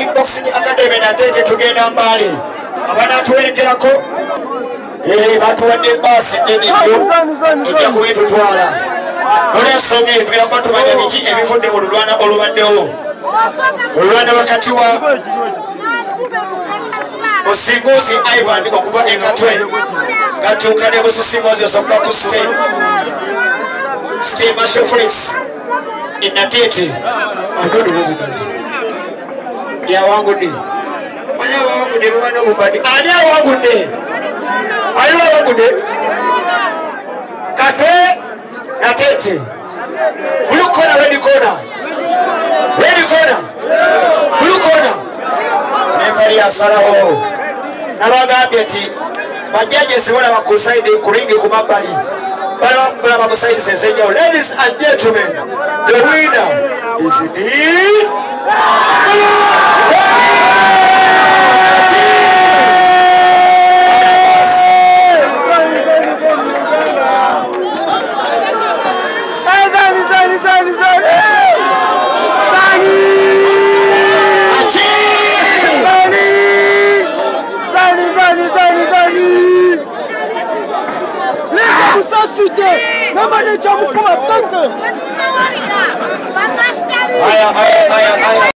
Kickboxing Academy natete tugenda mbali abana tuwerekerako batuwadde basi ejja kubitutwala olwensonga tugenda kuba tumanya biki ebivudde mu lulwana olubaddewo olulwana wakati wa Osingozi Ivan okuva ekatwe katuuka ne Busisimuzi osobola ku Steve Marshall Felix Natete yawangudde manya awangudde bwana obubadi ani awangudde aliwo awangudde Katwe Natete blue corner red corner blue corner nefali asalaho nabagambye ati bajaje siwona bakusaide kuringi kumabali bala bakusaide sesenjao. Ladies and gentlemen, the winner is the